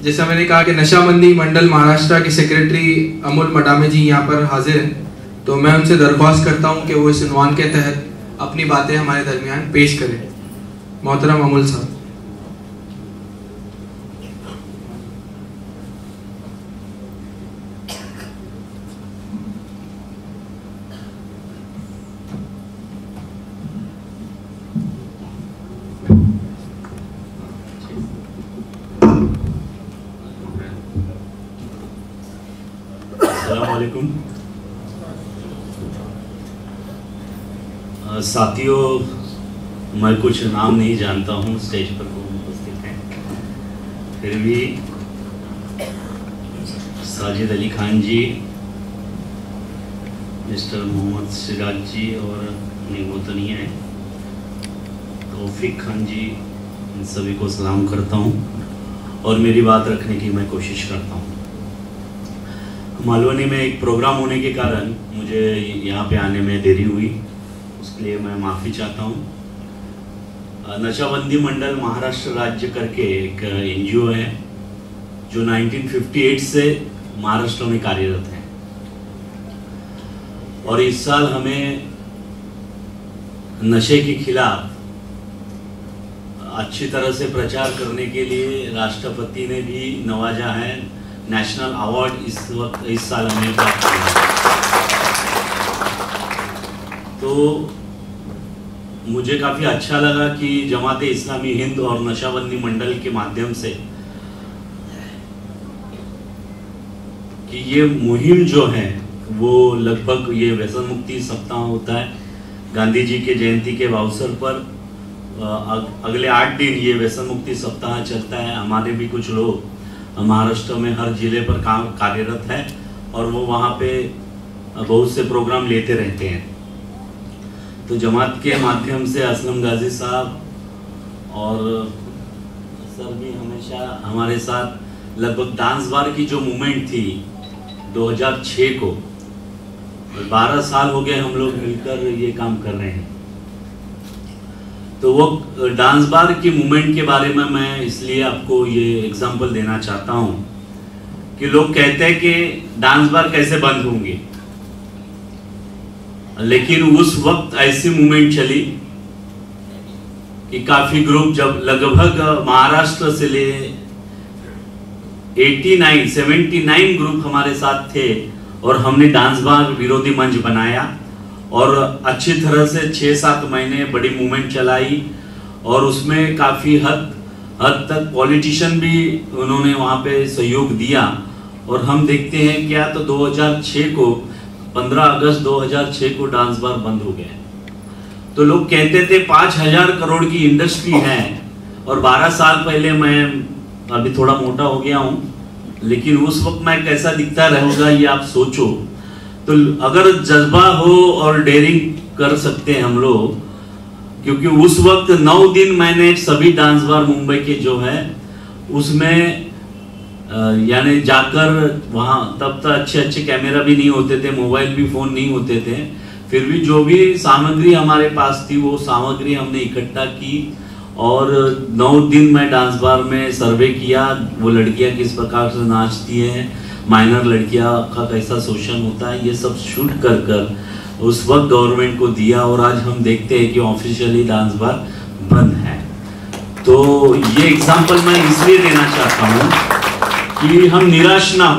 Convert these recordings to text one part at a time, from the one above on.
जैसा मैंने कहा कि नशाबंदी मंडल महाराष्ट्र के सेक्रेटरी अमोल मडामे जी यहाँ पर हाजिर हैं, तो मैं उनसे दरख्वास्त करता हूँ कि वो इस उन्वान के तहत अपनी बातें हमारे दरमियान पेश करें। मोहतरम अमोल साहब। अस्सलामुअलैकुम साथियों, मैं कुछ नाम नहीं जानता हूँ, स्टेज पर वो उपस्थित हैं, फिर भी साजिद अली खान जी, मिस्टर मोहम्मद सिराज जी और वो तो नहीं है, तौफीक खान जी, इन सभी को सलाम करता हूँ और मेरी बात रखने की मैं कोशिश करता हूँ। मालवनी में एक प्रोग्राम होने के कारण मुझे यहाँ पे आने में देरी हुई, उसके लिए मैं माफ़ी चाहता हूँ। नशाबंदी मंडल महाराष्ट्र राज्य करके एक एनजीओ है जो 1958 से महाराष्ट्र में कार्यरत है और इस साल हमें नशे के खिलाफ अच्छी तरह से प्रचार करने के लिए राष्ट्रपति ने भी नवाजा है। नेशनल अवार्ड इस साल हमें प्राप्त हुआ। तो मुझे काफ़ी अच्छा लगा कि जमाते इस्लामी हिंद और नशाबंदी मंडल के माध्यम से कि ये मुहिम जो है वो लगभग ये व्यसन मुक्ति सप्ताह होता है गांधी जी के जयंती के अवसर पर अगले 8 दिन ये व्यसन मुक्ति सप्ताह चलता है। हमारे भी कुछ लोग महाराष्ट्र में हर जिले पर काम कार्यरत है और वो वहाँ पे बहुत से प्रोग्राम लेते रहते हैं। तो जमात के माध्यम से असलम गाजी साहब और सर भी हमेशा हमारे साथ लगभग डांस बार की जो मूवमेंट थी 2006 को, 12 साल हो गए हम लोग मिलकर ये काम कर रहे हैं। तो वो डांस बार की मूवमेंट के बारे में मैं इसलिए आपको ये एग्जांपल देना चाहता हूँ कि लोग कहते हैं कि डांस बार कैसे बंद होंगे, लेकिन उस वक्त ऐसी मूवमेंट चली कि काफी ग्रुप, जब लगभग महाराष्ट्र से ले 79 ग्रुप हमारे साथ थे और हमने डांस बार विरोधी मंच बनाया और अच्छी तरह से 6-7 महीने बड़ी मूवमेंट चलाई और उसमें काफ़ी हद तक पॉलिटिशियन भी उन्होंने वहाँ पे सहयोग दिया। और हम देखते हैं क्या, तो 2006 को 15 अगस्त 2006 को डांस बार बंद हो गया। तो लोग कहते थे 5000 करोड़ की इंडस्ट्री है और 12 साल पहले, मैं अभी थोड़ा मोटा हो गया हूँ लेकिन उस वक्त मैं कैसा दिखता रहूँगा ये आप सोचो। तो अगर जज्बा हो और डेयरिंग कर सकते हैं हम लोग, क्योंकि उस वक्त 9 दिन मैंने सभी डांस बार मुंबई के जो है उसमें यानी जाकर वहाँ, तब तक अच्छे कैमरा भी नहीं होते थे, मोबाइल भी फ़ोन नहीं होते थे, फिर भी जो भी सामग्री हमारे पास थी वो सामग्री हमने इकट्ठा की और 9 दिन मैं डांस बार में सर्वे किया, वो लड़कियाँ किस प्रकार से नाचती हैं, माइनर लड़कियां का कैसा शोषण होता है, ये सब शूट कर उस वक्त गवर्नमेंट को दिया और आज हम देखते हैं कि ऑफिशियली डांस बार बंद है। तो ये एग्जांपल मैं इसलिए देना चाहता हूँ कि हम निराश ना हो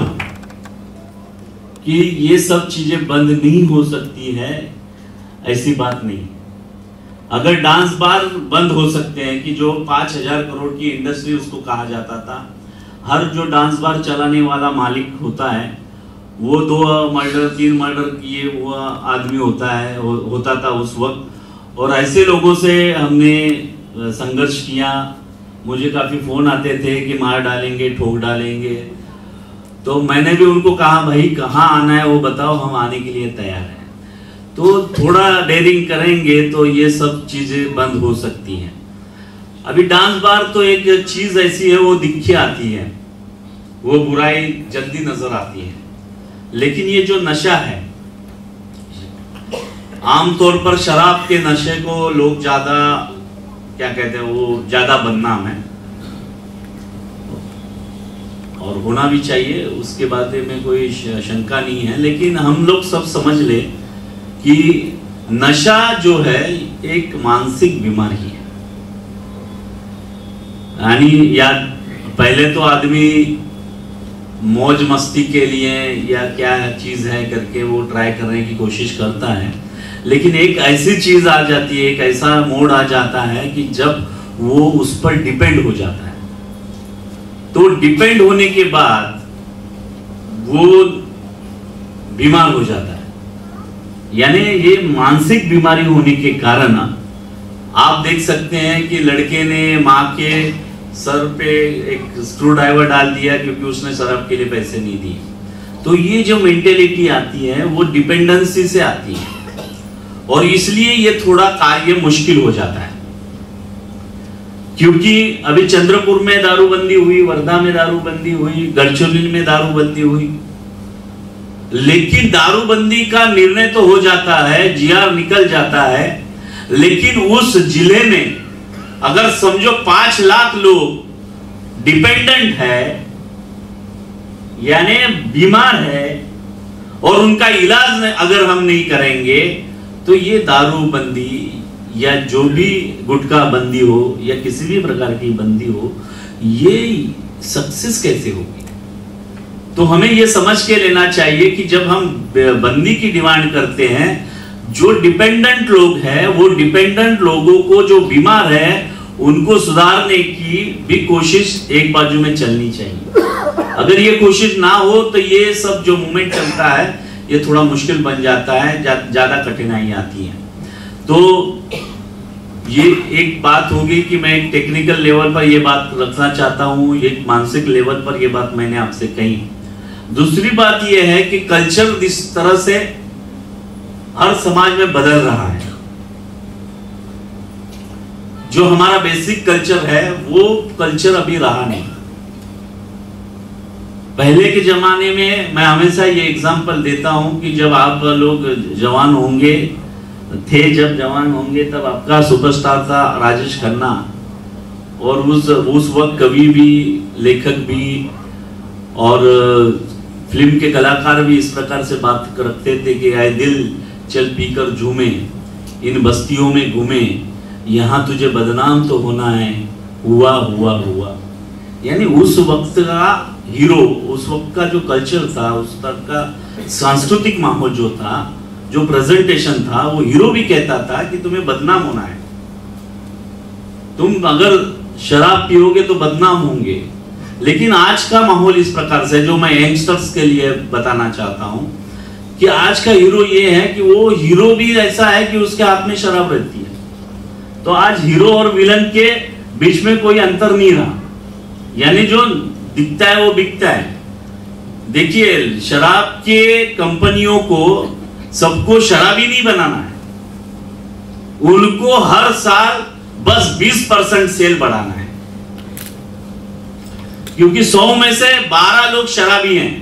कि ये सब चीजें बंद नहीं हो सकती है, ऐसी बात नहीं। अगर डांस बार बंद हो सकते हैं कि जो 5000 करोड़ की इंडस्ट्री उसको कहा जाता था, हर जो डांस बार चलाने वाला मालिक होता है वो 2 मर्डर 3 मर्डर किए वो आदमी होता था उस वक्त। और ऐसे लोगों से हमने संघर्ष किया। मुझे काफ़ी फ़ोन आते थे कि मार डालेंगे, ठोक डालेंगे, तो मैंने भी उनको कहा भाई कहाँ आना है वो बताओ, हम आने के लिए तैयार हैं। तो थोड़ा डेयरिंग करेंगे तो ये सब चीज़ें बंद हो सकती हैं। अभी डांस बार तो एक चीज ऐसी है वो दिख आती है, वो बुराई जल्दी नजर आती है, लेकिन ये जो नशा है, आमतौर पर शराब के नशे को लोग ज्यादा क्या कहते हैं, वो ज्यादा बदनाम है। और होना भी चाहिए, उसके बारे में कोई शंका नहीं है। लेकिन हम लोग सब समझ ले कि नशा जो है एक मानसिक बीमारी है। यानी या पहले तो आदमी मौज मस्ती के लिए या क्या चीज है करके वो ट्राई करने की कोशिश करता है, लेकिन एक ऐसी चीज आ जाती है, एक ऐसा मोड आ जाता है कि जब वो उस पर डिपेंड हो जाता है। तो डिपेंड होने के बाद वो बीमार हो जाता है। यानी ये मानसिक बीमारी होने के कारण आप देख सकते हैं कि लड़के ने माँ के सर पे एक स्क्रू ड्राइवर डाल दिया क्योंकि उसने शराब के लिए पैसे नहीं दिए। तो ये जो मेंटेलिटी आती है वो डिपेंडेंसी से आती है और इसलिए ये थोड़ा कार्य मुश्किल हो जाता है। क्योंकि अभी चंद्रपुर में दारूबंदी हुई, वर्धा में दारूबंदी हुई, गढ़चिरौली में दारूबंदी हुई, लेकिन दारूबंदी का निर्णय तो हो जाता है, जीआर निकल जाता है, लेकिन उस जिले में अगर समझो 5 लाख लोग डिपेंडेंट है यानी बीमार है और उनका इलाज अगर हम नहीं करेंगे तो ये दारूबंदी या जो भी गुटखा बंदी हो या किसी भी प्रकार की बंदी हो, ये सक्सेस कैसे होगी। तो हमें ये समझ के लेना चाहिए कि जब हम बंदी की डिमांड करते हैं, जो डिपेंडेंट लोग हैं वो डिपेंडेंट लोगों को, जो बीमार है उनको सुधारने की भी कोशिश एक बाजू में चलनी चाहिए। अगर ये कोशिश ना हो तो ये सब जो मूवमेंट चलता है ये थोड़ा मुश्किल बन जाता है, ज्यादा कठिनाई आती है। तो ये एक बात होगी कि मैं एक टेक्निकल लेवल पर ये बात रखना चाहता हूँ, एक मानसिक लेवल पर ये बात मैंने आपसे कही। दूसरी बात ये है कि कल्चर इस तरह से हर समाज में बदल रहा है। जो हमारा बेसिक कल्चर है वो कल्चर अभी रहा नहीं। पहले के जमाने में मैं हमेशा ये एग्जांपल देता हूं कि जब आप लोग जवान होंगे जब जवान होंगे तब आपका सुपरस्टार था राजेश खन्ना, और उस वक्त कवि भी, लेखक भी और फिल्म के कलाकार भी इस प्रकार से बात करते थे कि आए दिल चल पीकर झूमे, इन बस्तियों में घूमे, यहाँ तुझे बदनाम तो होना है, हुआ हुआ हुआ। यानी उस वक्त का हीरो, उस वक्त का जो कल्चर था, उस वक्त का सांस्कृतिक माहौल जो था, जो प्रेजेंटेशन था, वो हीरो भी कहता था कि तुम्हें बदनाम होना है, तुम अगर शराब पियोगे तो बदनाम होंगे। लेकिन आज का माहौल इस प्रकार से, जो मैं यंगस्टर्स के लिए बताना चाहता हूं कि आज का हीरो ये है कि वो हीरो भी ऐसा है कि उसके हाथ में शराब रहती है। तो आज हीरो और विलन के बीच में कोई अंतर नहीं रहा, यानी जो दिखता है वो बिकता है। देखिए, शराब के कंपनियों को सबको शराबी नहीं बनाना है, उनको हर साल बस 20% सेल बढ़ाना है, क्योंकि 100 में से 12 लोग शराबी हैं।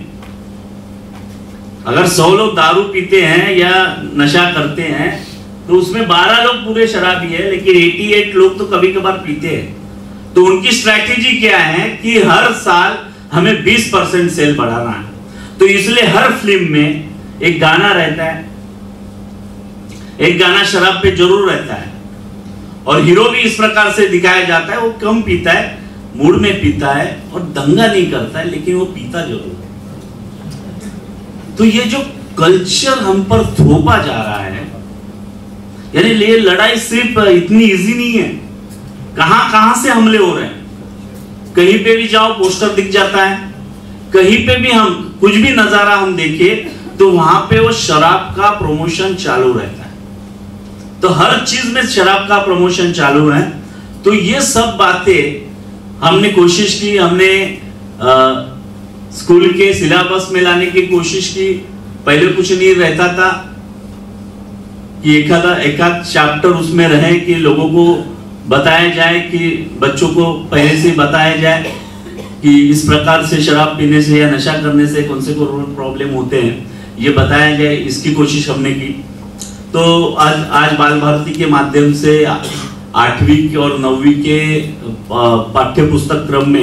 अगर 100 लोग दारू पीते हैं या नशा करते हैं तो उसमें 12 लोग पूरे शराबी है, लेकिन 88 लोग तो कभी कभार पीते हैं। तो उनकी स्ट्रैटेजी क्या है कि हर साल हमें 20% सेल बढ़ाना है। तो इसलिए हर फिल्म में एक गाना रहता है, एक गाना शराब पे जरूर रहता है, और हीरो भी इस प्रकार से दिखाया जाता है। वो कम पीता है, मूड में पीता है और दंगा नहीं करता है, लेकिन वो पीता जरूर है। तो ये जो कल्चर हम पर थोपा जा रहा है, यानी ये लड़ाई सिर्फ इतनी इजी नहीं है। कहां कहां से हमले हो रहे हैं, कहीं पे भी जाओ पोस्टर दिख जाता है, कहीं पे भी हम कुछ भी नजारा हम देखे तो वहां पे वो शराब का प्रमोशन चालू रहता है। तो हर चीज में शराब का प्रमोशन चालू है। तो ये सब बातें हमने कोशिश की, हमने स्कूल के सिलेबस में लाने की कोशिश की। पहले कुछ नहीं रहता था कि एकाध चैप्टर उसमें रहे कि लोगों को बताया जाए, कि बच्चों को पहले से बताया जाए कि इस प्रकार से शराब पीने से या नशा करने से कौन से प्रॉब्लम होते हैं, ये बताया जाए। इसकी कोशिश हमने की। तो आज बाल भारती के माध्यम से 8वीं और 9वीं के पाठ्य पुस्तक क्रम में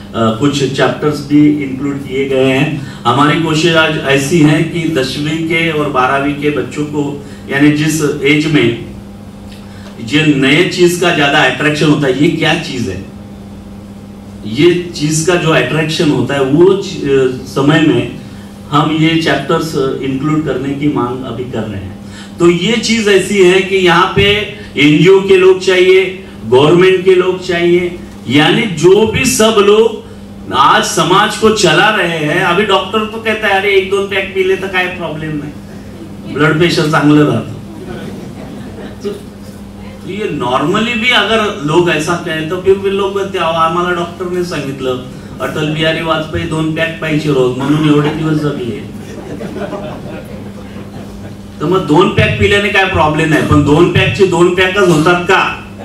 कुछ चैप्टर्स भी इंक्लूड किए गए हैं। हमारी कोशिश आज ऐसी है कि 10वीं के और 12वीं के बच्चों को, यानी जिस एज में जो नए चीज का ज्यादा अट्रैक्शन होता है, ये क्या चीज है, ये चीज का जो अट्रैक्शन होता है, वो समय में हम ये चैप्टर्स इंक्लूड करने की मांग अभी कर रहे हैं। तो ये चीज ऐसी है कि यहाँ पे एनजीओ के लोग चाहिए, गवर्नमेंट के लोग चाहिए, यानी जो भी सब लोग आज समाज को चला रहे हैं। अभी डॉक्टर तो कहता है अरे 1-2 पैक पी ले तो काय प्रॉब्लेम नाही, ब्लड प्रेशर चांगलं राहतं। तो ये नॉर्मली भी अगर लोग ऐसा कहें तो फिर भी लोग कहते आम्हाला डॉक्टरने सांगितलं अटल बिहारी वाजपेयी 2 पॅक पाहिजे रोज म्हणून एवढे दिवस जगले। तर मग 2 पॅक पिल्याने काय प्रॉब्लेम नाही, पण 2 पॅकचे 2 पॅकच होतात का?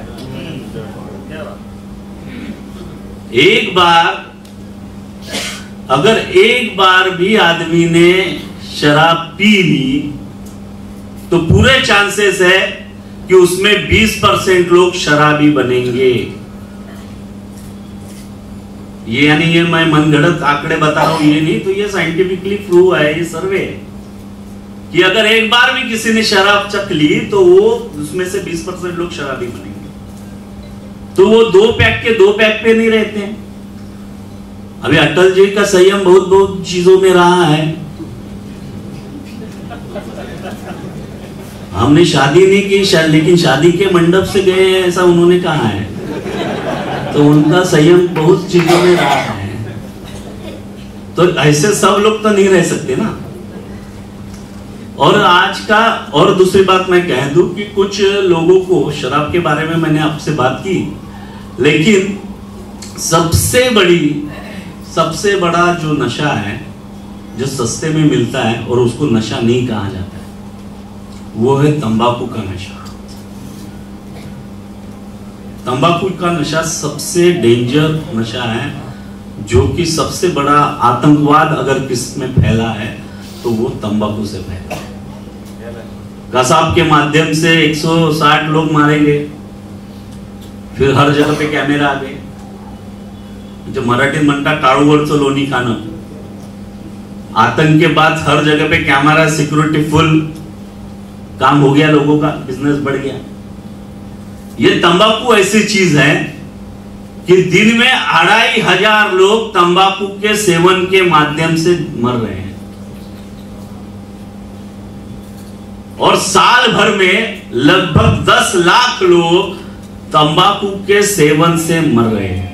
अगर एक बार भी आदमी ने शराब पी ली तो पूरे चांसेस है कि उसमें 20% लोग शराबी बनेंगे। ये यानी ये मैं मनगढ़ंत आंकड़े बता रहा हूं, ये नहीं, तो ये साइंटिफिकली प्रूव है, ये सर्वे है कि अगर एक बार भी किसी ने शराब चख ली तो वो उसमें से 20% लोग शराबी बनेंगे। तो वो 2 पैक के 2 पैक पे नहीं रहते हैं। अभी अटल जी का संयम बहुत बहुत चीजों में रहा है। हमने शादी नहीं की, लेकिन शादी के मंडप से गए हैं ऐसा उन्होंने कहा है, तो उनका संयम बहुत चीजों में रहा है। तो ऐसे सब लोग तो नहीं रह सकते ना। और आज का और दूसरी बात मैं कह दूं कि कुछ लोगों को शराब के बारे में मैंने आपसे बात की, लेकिन सबसे बड़ा जो नशा है जो सस्ते में मिलता है और उसको नशा नहीं कहा जाता है, वो है तंबाकू का नशा। तंबाकू का नशा सबसे डेंजर नशा है, जो कि सबसे बड़ा आतंकवाद अगर किसमें फैला है तो वो तंबाकू से फैला है। कसाब के माध्यम से 160 लोग मारेंगे, फिर हर जगह पे कैमरा आ गए, जो मराठी म्हणतात टाळूवरचं लोणी खाणं। आतंक के बाद हर जगह पे कैमरा, सिक्योरिटी फुल, काम हो गया, लोगों का बिजनेस बढ़ गया। ये तंबाकू ऐसी चीज है कि दिन में 2500 लोग तंबाकू के सेवन के माध्यम से मर रहे हैं, और साल भर में लगभग 10 लाख लोग तंबाकू के सेवन से मर रहे हैं।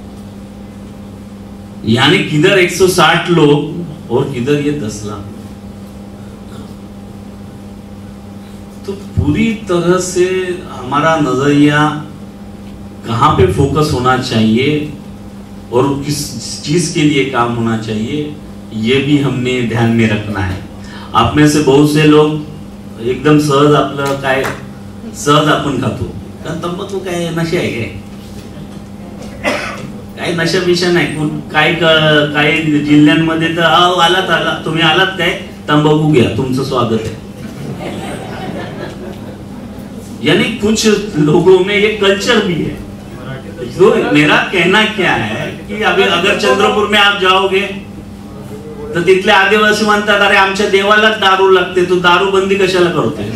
यानी किधर 160 लोग और किधर ये 10 लाख। तो पूरी तरह से हमारा नजरिया कहां पे फोकस होना चाहिए और किस चीज के लिए काम होना चाहिए, ये भी हमने ध्यान में रखना है। आप में से बहुत से लोग एकदम सहज आपलं काय सहज आपण खातो, कारण तंबाखू काय नशा आहे काय नशा विषय नाही। काही जिल्ह्यांमध्ये तर आलात तुम्ही आलात काय तंबाखू घ्या, तुमचं स्वागत है। यानी कुछ लोगों में ये कल्चर भी है। तो मेरा कहना क्या है कि अभी अगर चंद्रपूर में आप जाओगे तो तिथले आदिवासी म्हणतात अरे आमच्या देवाला दारू लागते, तो दारू बंदी कशाला करतोय?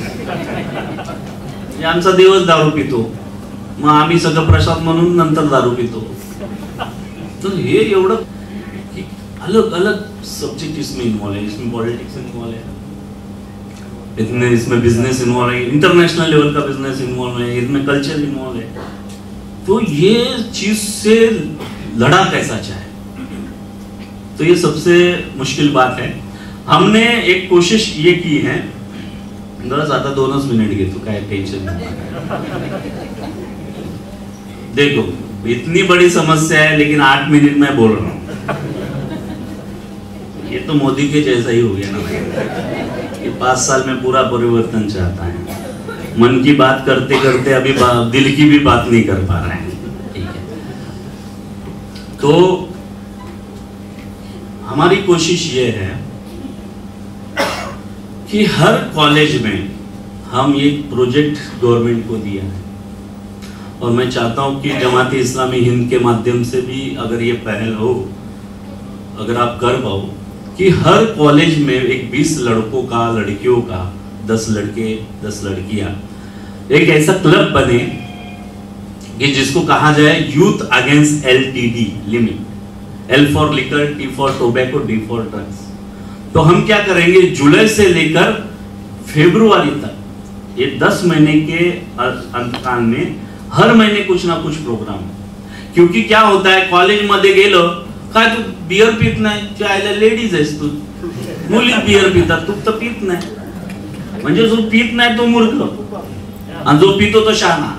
आमचा देवच दारू पितो, मग आम्ही सगळं प्रसाद म्हणून नंतर दारू पितो। तो ये एवढं अलग अलग सब्जेक्ट इसमें इन्वॉल्व है, इसमें पॉलिटिक्स इन्वॉल्व है, इसमें बिजनेस इन्वॉल्व है, इंटरनेशनल लेवल का बिजनेस इन्वॉल्व है, इसमें कल्चर इन्वॉल्व है। तो ये चीज से लड़ा कैसा चाहे, तो ये सबसे मुश्किल बात है। हमने एक कोशिश ये की है, बस आता 2 मिनिट घेतो, काय टेंशन नहीं। देखो इतनी बड़ी समस्या है लेकिन 8 मिनट में बोल रहा हूं, ये तो मोदी के जैसा ही हो गया ना कि 5 साल में पूरा परिवर्तन चाहता है। मन की बात करते करते अभी दिल की भी बात नहीं कर पा रहे हैं। ठीक है, तो हमारी कोशिश ये है कि हर कॉलेज में हम एक प्रोजेक्ट गवर्नमेंट को दिया है, और मैं चाहता हूं कि जमात इस्लामी हिंद के माध्यम से भी अगर ये पहल हो, अगर आप कर पाओ कि हर कॉलेज में एक 20 लड़कों का, लड़कियों का, 10 लड़के 10 लड़कियां, एक ऐसा क्लब बने कि जिसको कहा जाए youth against LTD limit, L for liquor, T for tobacco, D for drugs. तो हम क्या करेंगे, जुलाई से लेकर फरवरी तक, ये 10 महीने के अंतकाल में हर महीने कुछ ना कुछ प्रोग्राम है। क्योंकि क्या होता है, कॉलेज मध्ये गेलो काय तू बियर पित नाही, चायला लेडीज आहेस तू, मुली बियर पितात, तू तर पित नाही, म्हणजे जो पित नाही तो मूर्ख और जो पीतो तो शहाना।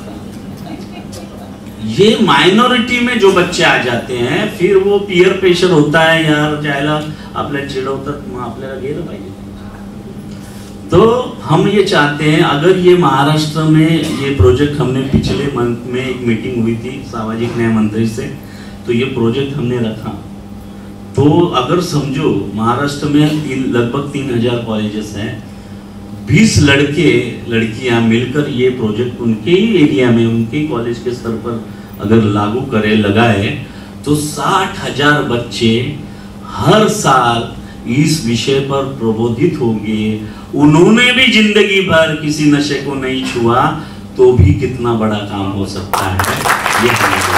ये माइनॉरिटी में जो बच्चे आ जाते हैं, फिर वो पीयर प्रेशर होता है, यार जायला आपल्याला चिडवतात, मग आपल्याला गेलं पाहिजे। तो हम ये चाहते हैं, अगर ये महाराष्ट्र में ये प्रोजेक्ट, हमने पिछले मंथ में एक मीटिंग हुई थी सामाजिक न्याय मंत्री से, तो ये प्रोजेक्ट हमने रखा। तो अगर समझो महाराष्ट्र में लगभग 3000 कॉलेजेस हैं, 20 लड़के लड़कियां मिलकर ये प्रोजेक्ट उनके ही एरिया में, उनके ही कॉलेज के स्तर पर अगर लागू करे, लगाए, तो 60,000 बच्चे हर साल इस विषय पर प्रबोधित होंगे। उन्होंने भी जिंदगी भर किसी नशे को नहीं छुआ, तो भी कितना बड़ा काम हो सकता है ये हमें।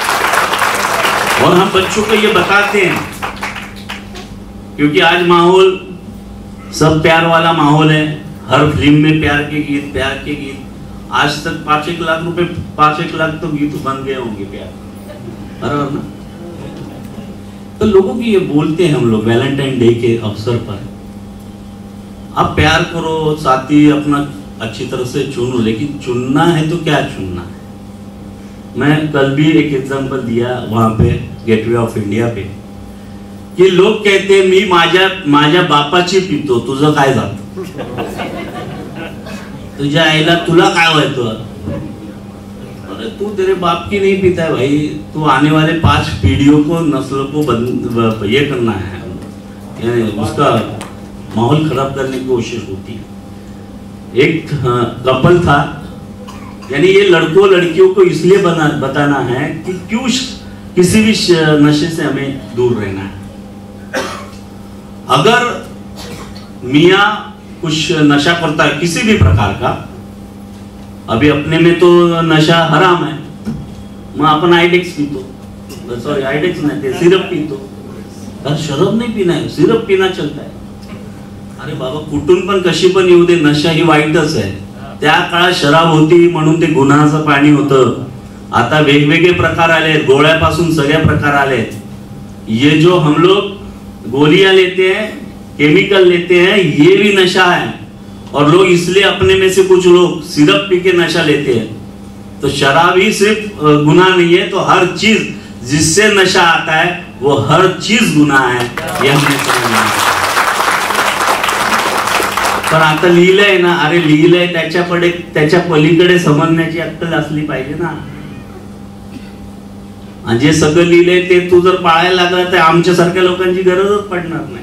और हम बच्चों को ये बताते हैं, क्योंकि आज माहौल सब प्यार वाला माहौल है, हर फिल्म में प्यार के गीत, प्यार के गीत। आज तक 5-1 लाख रुपए, 5-1 लाख तो गीत बन गए होंगे प्यार, बराबर ना। तो लोगों की ये बोलते हैं हम लोग वैलेंटाइन डे के अवसर पर, आप प्यार करो, साथी अपना अच्छी तरह से चुनो, लेकिन चुनना है तो क्या चुनना है। मैं कल भी एक एग्जांपल दिया वहां पे गेटवे ऑफ इंडिया पे, कि लोग कहते मी माझ्या बापाची पितो, तुझं काय जात, तुझ्या आईला तुला काय व्हायचं, अरे तू तेरे बाप की नहीं पीता है भाई, तू आने वाले 5 पीढ़ियों को, नस्लों को ये करना है, यानी उसका माहौल खराब करने की कोशिश होती है। एक कपल था, यानी ये लड़कों लड़कियों को इसलिए बताना है कि क्यों किसी भी नशे से हमें दूर रहना है। अगर मियाँ कुछ नशा करता है किसी भी प्रकार का, अभी अपने में तो नशा हराम है, मैं अपन आइडेक्स पीतो, सॉरी आइडेक्स नहीं, सिरप पीतो, शराब नहीं पीना है, सिरप पीना चलता है। अरे बाबा, कुठून पण कशी पण येऊ दे, नशा ही वाईटच आहे। त्या काळात शराब होती म्हणून ते गुन्ह्याचं पाणी होतं। आता वेगवेगळे प्रकार आले, गोळ्यापासून सगळे प्रकार आले। ये जो हम लोग गोलियां लेते हैं, केमिकल लेते हैं, ये भी नशा है। और लोग इसलिए अपने में से कुछ लोग सिरप पी के नशा लेते हैं। तो शराब ही सिर्फ गुनाह नहीं है, तो हर चीज जिससे नशा आता है वो हर चीज गुनाह है, ये हमें समझना है। पण आता लिहिलंय ना, अरे लिहिलंय त्याच्या पलीकडे समजण्याची अक्कल असली पाहिजे ना। आणि जे सगळं लिहिलंय ते तू जर पाळायला लागला तर आमच्यासारख्या लोकांची गरजच पडणार नाही।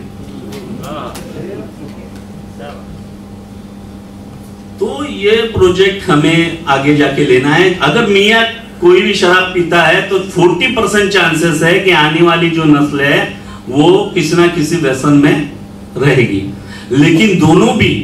तो ये प्रोजेक्ट हमें आगे जाके लेना है। अगर मियाँ कोई भी शराब पीता है तो 40% चांसेस है कि आने वाली जो नस्ल है वो किसी ना किसी व्यसन में रहेगी। लेकिन दोनों भी,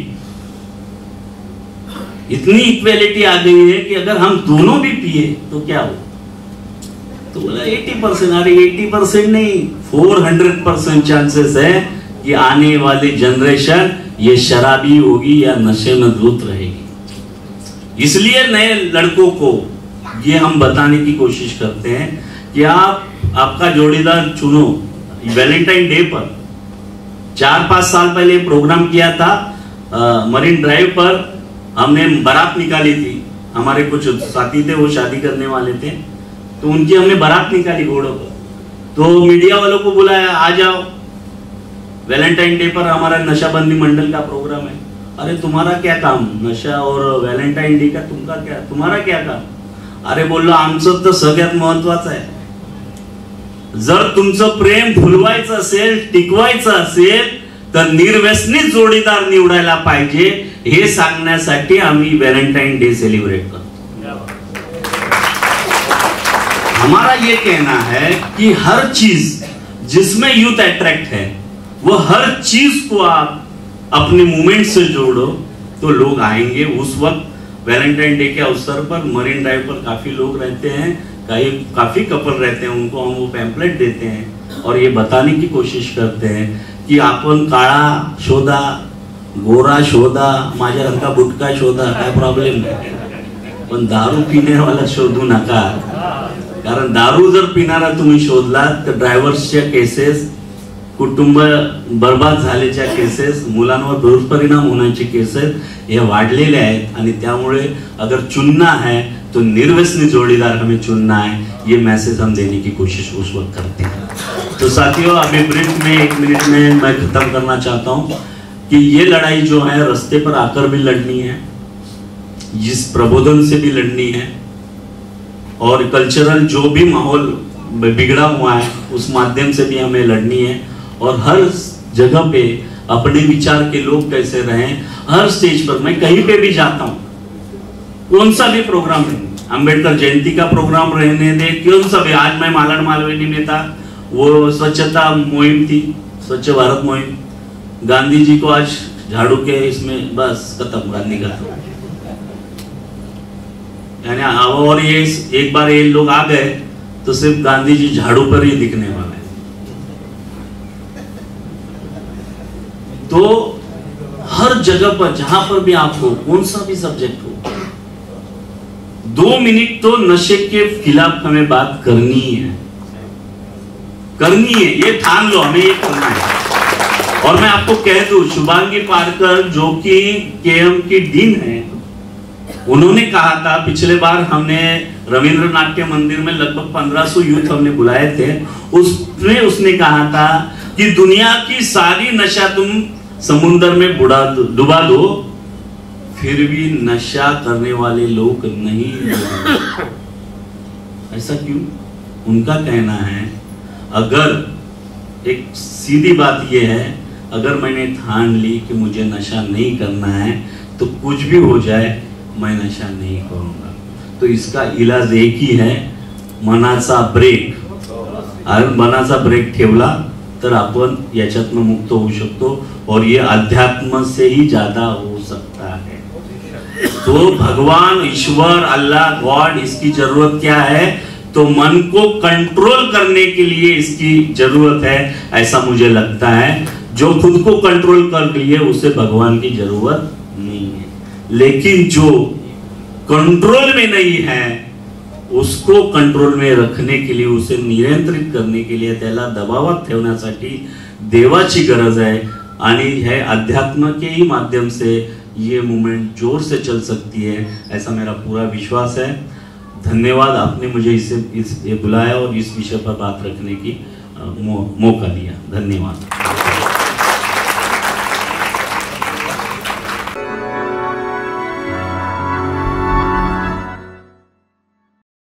इतनी इक्वेलिटी आ गई है कि अगर हम दोनों भी पिए तो क्या हो, तो बोला 80%, अरे 80% नहीं, 400% चांसेस है कि आने वाली जनरेशन ये शराबी होगी या नशे में धुत रहेगी। इसलिए नए लड़कों को ये हम बताने की कोशिश करते हैं कि आपका जोड़ीदार चुनो। वैलेंटाइन डे पर 4-5 साल पहले प्रोग्राम किया था, मरीन ड्राइव पर हमने बारात निकाली थी। हमारे कुछ साथी थे, वो शादी करने वाले थे, तो उनकी हमने बारात निकाली घोड़ों पर। तो मीडिया वालों को बुलाया, आ जाओ, वैलेंटाइन डे पर हमारा नशाबंदी मंडल का प्रोग्राम है। अरे तुम्हारा क्या काम, नशा और वैलेंटाइन डे का तुम्हारा क्या काम? अरे बोललो आमचं तर सगळ्यात महत्वाचं आहे। जर तुमचं प्रेम फुलवायचं असेल, टिकवायचं असेल, तर निर्व्यसनी जोडीदार निवडायला पाहिजे, हे सांगण्यासाठी आम्ही वैलेंटाइन डे सेलिब्रेट करतो। हमारा ये कहना है कि हर चीज जिसमें यूथ अट्रैक्ट है वो हर चीज को आप अपने मूवमेंट से जोड़ो तो लोग आएंगे। उस वक्त वैलेंटाइन डे के अवसर पर मरीन ड्राइव पर काफी लोग रहते हैं, काफी कपल रहते हैं, उनको हम वो पैम्पलेट देते हैं और ये बताने की कोशिश करते हैं की आपण काळा शोधा, गोरा शोधा, माझ्यासारखा बुटका शोधा, काय प्रॉब्लेम नाही, पण दारू पिण्यावाला शोधू नका। कारण दारू जर पिणारा तुम्ही शोधलात तर ड्रायव्हर्सच्या केसेस, कुटुंब बर्बाद झाल्याच्या केसेस, मुलांवर दुष्परिणाम होण्याचे केसेस हे वाढलेले आहेत आणि त्यामुळे अगर चुनना है तो निर्व्यसनी जोड़ीदार हमें चुनना है, ये मैसेज हम देने की कोशिश उस वक्त करते हैं। तो साथियों, अभी ब्रीफ में 1 मिनट में मैं खत्म करना चाहता हूँ कि ये लड़ाई जो है रास्ते पर आकर भी लड़नी है, जिस प्रबोधन से भी लड़नी है और कल्चरल जो भी माहौल बिगड़ा हुआ है उस माध्यम से भी हमें लड़नी है और हर जगह पे अपने विचार के लोग कैसे रहें। हर स्टेज पर मैं कहीं पे भी जाता हूँ, कौन सा भी प्रोग्राम है, अंबेडकर जयंती का प्रोग्राम रहने दे, कौन सा भी, आज मैं मालड़ मालवनी में था, वो स्वच्छता मुहिम थी, स्वच्छ भारत मुहिम, गांधी जी को आज झाड़ू के इसमें बस खत्म, गांधी का यानी और ये एक बार ये लोग आ गए तो सिर्फ गांधी जी झाड़ू पर ही दिखने वाले हैं। तो हर जगह पर जहां पर भी आपको कौन सा भी सब्जेक्ट हो, 2 मिनट तो नशे के खिलाफ हमें बात करनी है, ये ठान लो, हमें ये करना है। और मैं आपको कह दूं, शुभांगी पारकर जो कि केएम की डीन है, उन्होंने कहा था, पिछले बार हमने रविंद्र नाट्य मंदिर में लगभग 1500 यूथ हमने बुलाए थे, उसमें उसने कहा था कि दुनिया की सारी नशा तुम समुद्र में डुबा दो, फिर भी नशा करने वाले लोग नहीं। ऐसा क्यों? उनका कहना है, अगर एक सीधी बात यह है, अगर मैंने ठान ली कि मुझे नशा नहीं करना है तो कुछ भी हो जाए मैं नशा नहीं करूंगा। तो इसका इलाज एक ही है, मनाचा ब्रेक। आणि मनाचा ब्रेक ठेवला तर आपण याच्यातनं मुक्त होऊ शकतो और ये अध्यात्म से ही ज्यादा हो सकता है। तो भगवान, ईश्वर, अल्लाह, गॉड, इसकी जरूरत क्या है? तो मन को कंट्रोल करने के लिए इसकी जरूरत है, ऐसा मुझे लगता है। जो खुद को कंट्रोल कर लिए उसे भगवान की जरूरत नहीं है, लेकिन जो कंट्रोल में नहीं है उसको कंट्रोल में रखने के लिए, उसे नियंत्रित करने के लिए, त्याला दबावात ठेवण्यासाठी देवाची गरज है। आणि है अध्यात्म के ही माध्यम से ये मूवमेंट जोर से चल सकती है, ऐसा मेरा पूरा विश्वास है। धन्यवाद, आपने मुझे इसे बुलाया और इस विषय पर बात रखने की मौका दिया। धन्यवाद।